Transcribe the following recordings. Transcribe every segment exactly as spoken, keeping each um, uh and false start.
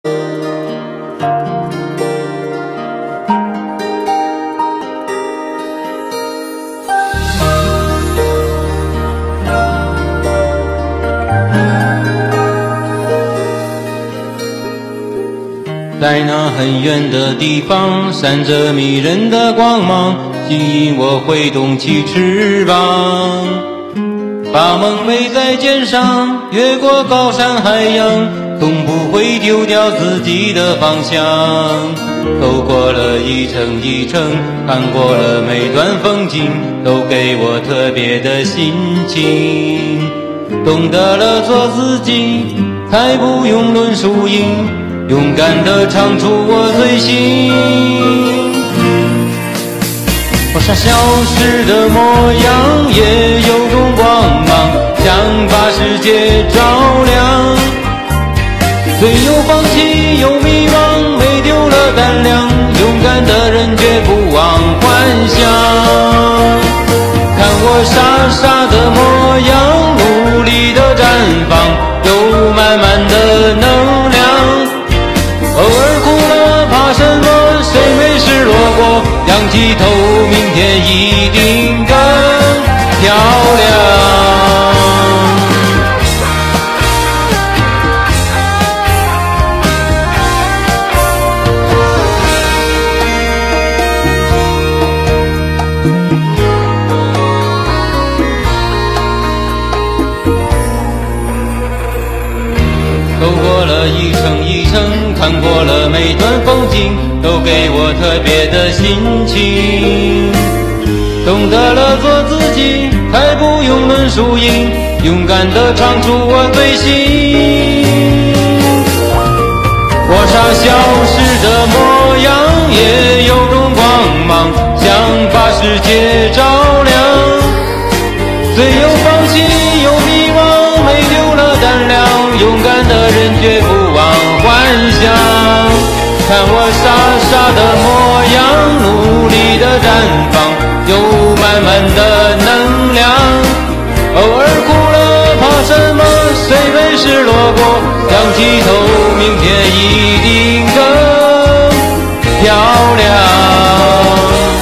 在那很远的地方，闪着迷人的光芒，吸引我挥动起翅膀，把梦背在肩上，越过高山海洋，从不会丢掉自己的方向。走过了一程一程，看过了每段风景，都给我特别的心情。懂得了做自己，才不用论输赢，勇敢地唱出我最心。我傻笑时的模样，也有种光芒，想把世界照亮。虽有放弃，有迷茫，没丢了胆量，勇敢的人绝不忘幻想。看我傻傻的模样，努力的绽放，有满满的能量。偶尔哭了，怕什么？谁没失落过？仰起头，明天一定更漂亮。走过了一程一程，看过了每段风景，都给我特别的心情。懂得了做自己，才不用论输赢，勇敢地唱出我最心。我傻笑时的模样，也有种光芒，想把世界照亮。虽有放弃，有迷茫，没丢了胆量，勇敢的人绝不忘幻想。看我傻傻的模样，努力的绽放，有满满的能量。偶尔哭了，怕什么？谁没失落过？仰起头，明天一定更漂亮。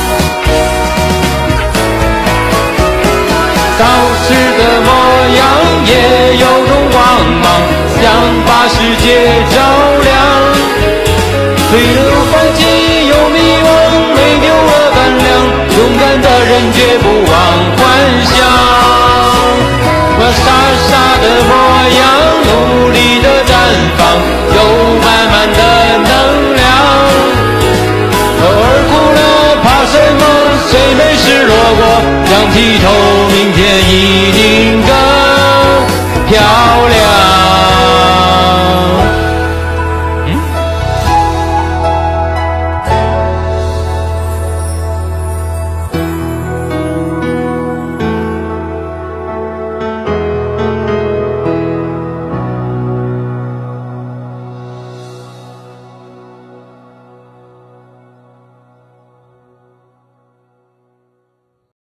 少时的模样，也有种光芒，想把世界照亮。虽有放弃，有迷惘，没丢了胆量，勇敢的人绝不忘幻想。我傻傻的模样，努力的绽放，有满满的能量。偶尔哭了，怕什么？谁没失落过？仰起头，明天一